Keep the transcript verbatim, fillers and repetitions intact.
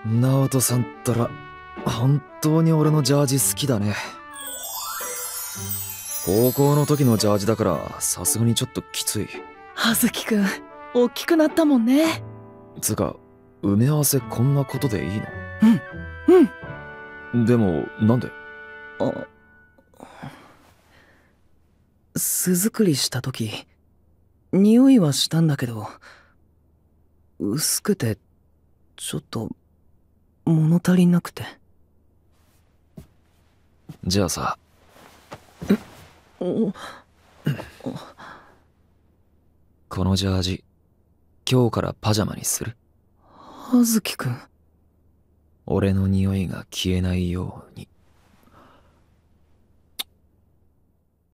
直人さんったら本当に俺のジャージ好きだね。高校の時のジャージだからさすがにちょっときつい。 葉月くん大きくなったもんね。 つうか埋め合わせこんなことでいいの？ うんうんでもなんで？ あ巣作りした時匂いはしたんだけど薄くてちょっと物足りなくて。 じゃあさ、 おこのジャージ今日からパジャマにする？ 葉月くん。 俺の匂いが消えないように。